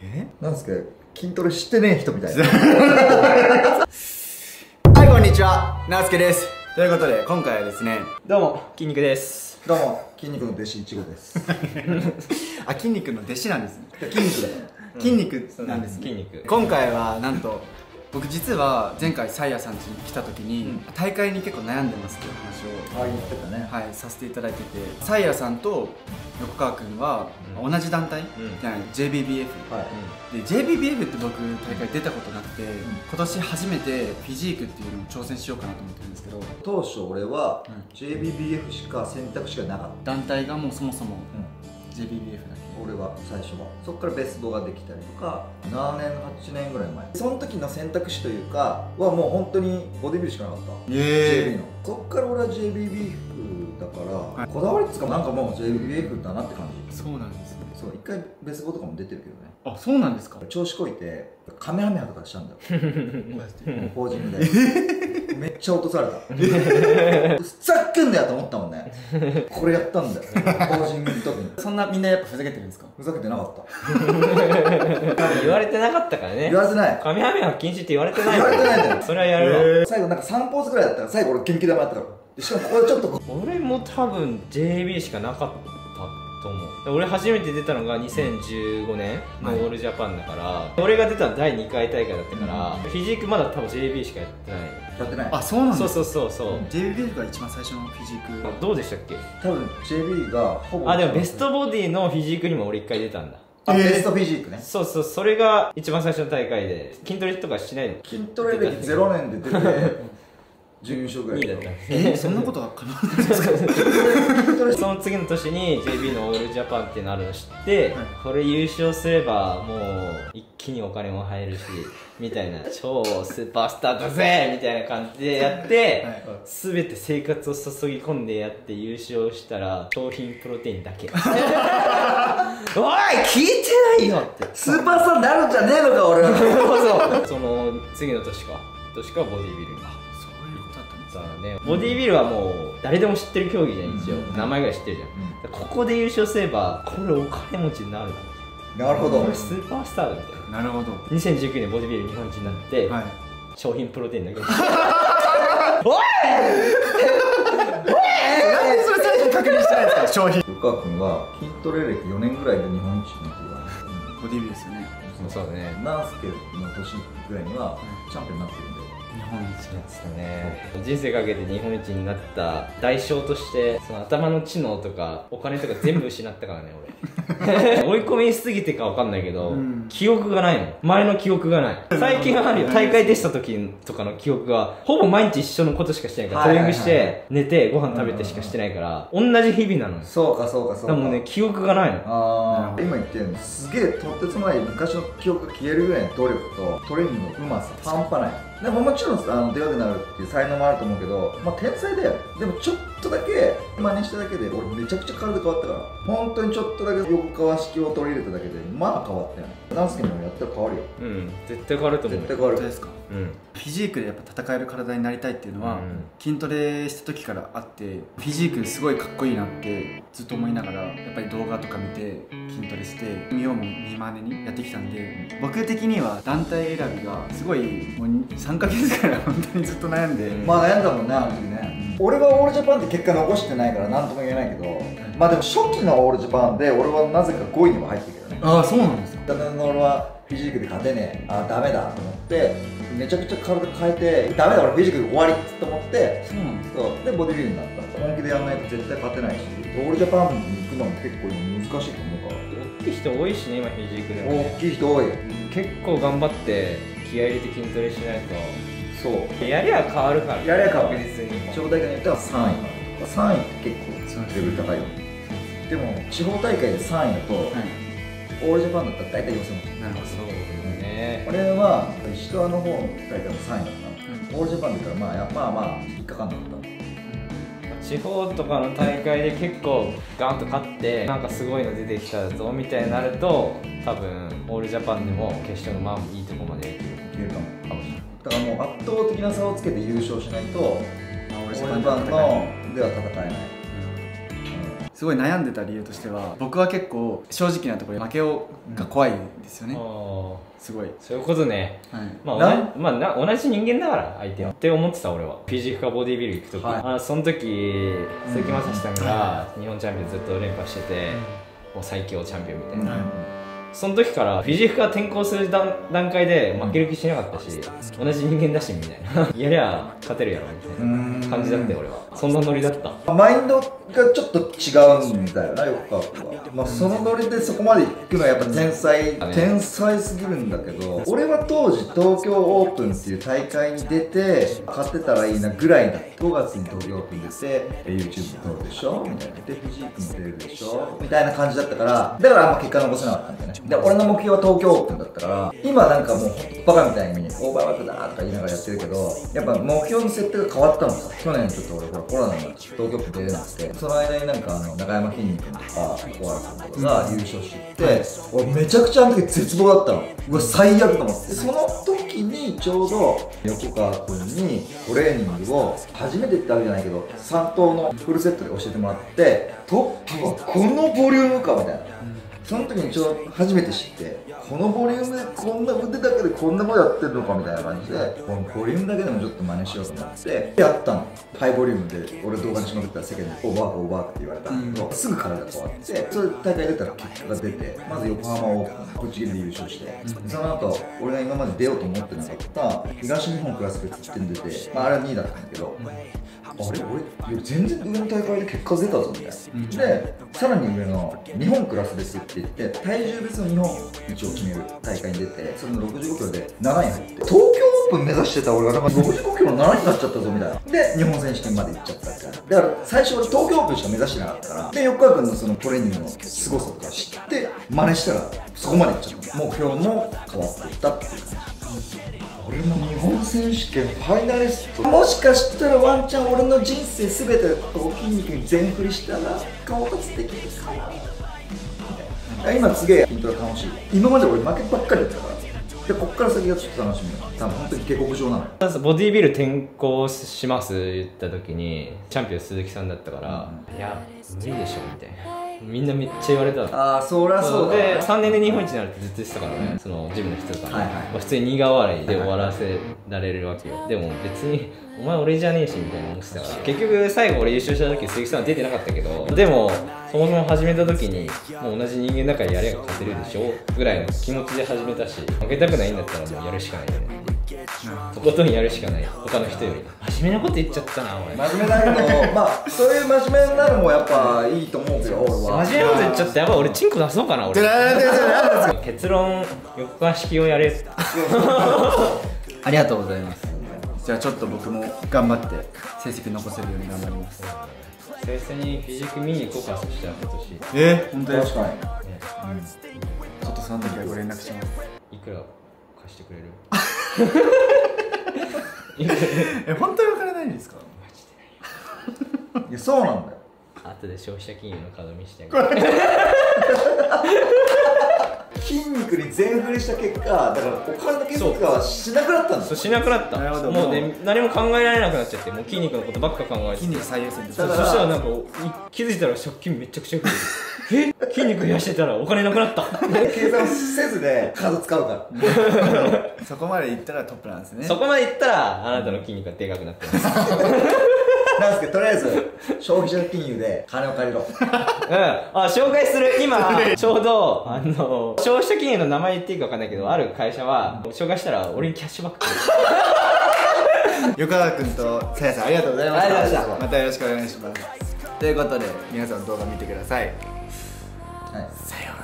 なんですか、筋トレしてねえ人みたいな。 はい、こんにちは、なおすけです。ということで、今回はですね、どうも、筋肉です。 どうも、筋肉の弟子いちごです。 あ、筋肉の弟子なんですね。 筋肉だから。 筋肉なんですね。筋肉。今回は、なんと、僕実は前回サイヤさん家に来た時に、大会に結構悩んでますっていう話を言ってたね。 はい、させていただいてて、サイヤさんと横川君は同じ団体じゃない、JBBF、で JBBF って僕大会出たことなくて、今年初めてフィジークっていうのを挑戦しようかなと思ってるんですけど、 当初俺は JBBF しか選択肢がなかった。 団体がもうそもそも JBBF だけ。 俺は最初はそこからベストができたりとか、7年8年ぐらい前、その時の選択肢というかはもう本当にボディビルしかなかった。 JB のそこから俺は JBBF だから、こだわりっつうかなんかもう JBBF だなって感じ。 そうなんですね。 そう、一回ベスボとかも出てるけどね。 あ、そうなんですか。 調子こいてカメハメハとかしたんだよ。ポージングでめっちゃ落とされた。ふざけんなよと思ったもんね。これやったんだよ、ポージングの時に。 そんなみんなやっぱふざけてるんですか。 ふざけてなかった。 言われてなかったからね。 言われてない。 カメハメハ禁止って言われてない。 言われてないんだよ。 それはやるわ。 最後なんか3ポーズぐらいだったら最後俺元気玉やったから。でしかもこれちょっと俺も多分 JB しかなかったと思う。俺初めて出たのが2015年のオールジャパンだから、俺が出たの第2回大会だったから、フィジークまだ多分 JB しかやってない。 やってない。 あ、そうなんです。 そう JBBF が一番最初のフィジーク。 どうでしたっけ。 多分 JB がほぼ。 あ、でもベストボディのフィジークにも俺1回出たんだ。 ベストフィジークね。 そう、それが一番最初の大会で、筋トレとかしないの。 筋トレ歴0年で出て準優勝ぐらい 2位だった。 そんなことが可能なんですか。 その次の年に JB のオールジャパンってなるの知って、これ優勝すればもう一気にお金も入るしみたいな、超スーパースターだぜみたいな感じでやって、全て生活を注ぎ込んでやって優勝したら商品プロテインだけ。おい聞いてないよって。 スーパースターになるんじゃねえのか俺は。 その次の年かボディビルに。 そうね、ボディビルはもう誰でも知ってる競技じゃん一応、名前ぐらい知ってるじゃん、ここで優勝すればこれお金持ちになるな。なるほど。 スーパースターだみたいな。 なるほど。 2019年ボディビル日本一になって、商品プロテインだけ。おいなんでそれ最初に確認してないですか。商品。 横川君は筋トレ歴4年ぐらいで日本一になってるから。 ボディビルですよね。 そうだね。 ナースケの年ぐらいにはチャンピオンになってるんで。 日本一ですね。人生かけて日本一になった代償として、その頭の知能とかお金とか全部失ったからね俺。追い込みしすぎてかわかんないけど、記憶がないの。前の記憶がない。最近はあるよ。大会出した時とかの記憶がほぼ毎日一緒のことしかしてないから、トレーニングして寝てご飯食べてしかしてないから、同じ日々なのよ。 そうかそうかそうか。 でもね、記憶がないの。 ああ、今言ってるのすげえとてつもない昔の記憶が消えるぐらいの努力とトレーニングのうまさ半端ない。でももちろんでかくなるっていう才能もあると思うけど、まあ天才だよ。でもちょっとだけ真似しただけで俺めちゃくちゃ体変わったから、本当にちょっとだけ横川式を取り入れただけでまあ変わったよね。ナンスケもやったら変わるよ。 絶対変わると思う。 絶対変わる。 本当ですか。フィジークでやっぱ戦える体になりたいっていうのは、筋トレした時からあって、フィジークすごいかっこいいなってずっと思いながら、やっぱり動画とか見て筋トレして見ようも見まねにやってきたんで、僕的には団体選びがすごいもう3ヶ月ぐらい本当にずっと悩んで、 まあ悩んだもんね、あの時ね。俺はオールジャパンって結果残してないから何とも言えないけど、まあでも初期のオールジャパンで俺はなぜか5位にも入ってるけどね。 ああ、そうなんですか。 だから俺はフィジークで勝てねえ、ああダメだと思ってめちゃくちゃ体変えて、ダメだ俺フィジークで終わりって思って、 そうなんですか。 そうでボディビルになった。本気でやらないと絶対勝てないし、オールジャパンに行くのも結構難しいと思うから。 大きい人多いしね今フィジークでも。 大きい人多い。 結構頑張って気合い入れて筋トレしないと。 そうやりゃ変わるから。 やりゃ変わる。 確実に。 地方大会によっては3位かな。3位って結構レベル高いよ。でも地方大会で3位だと、オールジャパンだったら大体予選落ち。 なるほど。 そうね。 俺は石川の方の大会も3位だった。オールジャパンだからまあ引っかかんなかった。 地方とかの大会で結構ガンと勝ってなんかすごいの出てきたぞみたいになると、多分オールジャパンでも決勝のまあいいとこまでいけるかもしれない。 だからもう圧倒的な差をつけて優勝しないとオールジャパンのでは戦えない。 すごい悩んでた理由としては、僕は結構正直なところ負けが怖いんですよね、すごい。 そういうことね。 はい、 同じ人間だから相手はって思ってた俺は。フィジークかボディビル行く時、その時鈴木雅史さんが日本チャンピオンずっと連覇してて、もう最強チャンピオンみたいな、その時からフィジークが転向する段階で負ける気しなかったし、同じ人間だしみたいなやりゃ勝てるやろみたいな感じだったよ俺は。そんなノリだった。 マインドがちょっと違うんだよな、横川君は。まあそのノリでそこまで行くのはやっぱ天才すぎるんだけど、俺は当時東京オープンっていう大会に出て勝ってたらいいなぐらいだった。5月に東京オープン出て YouTube 撮るでしょみたいな、でフィジークも出るでしょみたいな感じだったから、だからあんま結果残せなかったんだよね。で俺の目標は東京オープンだったから、今なんかもうバカみたいにオーバーワークだとか言いながらやってるけど、やっぱ目標の設定が変わったのさ。去年ちょっと俺コロナの東京オープン出れなくて、その間になんか中山きんに君とか小原さんとかが優勝して、俺めちゃくちゃあの時絶望だったの。うわ最悪と思って、その時にちょうど横川君にトレーニングを初めてってわけじゃないけど3頭のフルセットで教えてもらって、トップはこのボリュームかみたいな、その時に初めて知って、このボリュームでこんな腕だけでこんなことやってるのかみたいな感じで、このボリュームだけでもちょっと真似しようと思ってやったの。ハイボリュームで俺動画にしまくったら世間にオーバーって言われたんだけど、すぐ体が変わって、それで大会出たら結果が出て、まず横浜オープンぶっちぎりで優勝して、その後俺が今まで出ようと思ってなかった東日本クラス別って出て、あれは2位だったんだけど、あれ俺全然上の大会で結果出たぞみたいな。でさらに上の日本クラス別って言って体重別の日本一を決める大会に出て、それの65キロで7位に入って、東京オープン目指してた俺がなんか65キロの7位になっちゃったぞみたいな。で日本選手権まで行っちゃったみたいな。だから最初俺東京オープンしか目指してなかったから、で横川君のそのトレーニングの凄さとか知って真似したらそこまで行っちゃった。目標も変わっていったっていう感じ。俺も日本選手権ファイナリスト、もしかしたらワンチャン俺の人生すべて筋肉に全振りしたら到達できるかな。今すげえ筋トレ楽しい。今まで俺負けばっかりだったから、でこっから先がちょっと楽しみよ。多分本当に下克上なのよ。 まずボディービル転向します言った時にチャンピオン鈴木さんだったから、いや無理でしょみたいな、みんなめっちゃ言われたの。 ああそりゃそうだ、ね、 で3年で日本一になるってずっと言ってたからね、そのジムの人とかね、普通に苦笑いで終わらせられるわけよ。でも別にお前俺じゃねえしみたいな思ってたから、結局最後俺優勝した時鈴木さんは出てなかったけど、でもそもそも始めた時にもう同じ人間だからやれば勝てるでしょぐらいの気持ちで始めたし、負けたくないんだったらもうやるしかないよね。とことんやるしかない、他の人より。真面目なこと言っちゃったな俺。 真面目だけどまあそういう真面目になるのもやっぱいいと思うけど、俺は真面目なこと言っちゃってやばい、俺チンコ出そうかな俺。結論横川式をやれありがとうございます。じゃあちょっと僕も頑張って成績残せるように頑張ります。 先生にフィジーク見に行こうか、そしたら今年。 本当ですか。 ちょっとその時はご連絡します。 いくら貸してくれる？ 本当にお金ないんですか？ マジでない。 いやそうなんだよ。 後で消費者金融のカード見せてあげる。 筋肉に全振りした結果、だからお金の計算はしなくなったんだ。 そうしなくなった。 なるほど。 もうね何も考えられなくなっちゃって、もう筋肉のことばっか考えて。 筋肉最優先です。 そしたらなんか気づいたら借金めちゃくちゃ増えて、筋肉増やしてたらお金なくなった。 計算せずでカード使うから。 そこまでいったらトップなんですね。 そこまでいったらあなたの筋肉がでかくなってます。 なんすけどとりあえず消費者金融で金を借りろ。 紹介する。今ちょうど消費者金融の名前言っていいか分かんないけど、ある会社は紹介したら俺にキャッシュバックくれる。 横川君とさやさんありがとうございました。またよろしくお願いします。ということで皆さん動画見てください。 はい、 さようなら。